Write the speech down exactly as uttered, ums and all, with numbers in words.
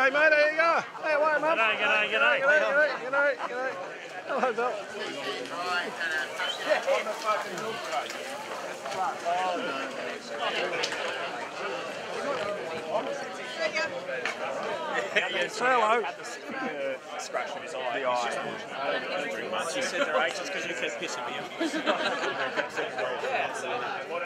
G'day, mate. There you go. Hey, away, mate. G'day, g'day, g'day. G'day, g'day, g'day, g'day. Hello, Bill. Yeah, Say hello. had the uh, scratch on his eye. The eye. Just, uh, he said they're anxious because you kept pissing me off.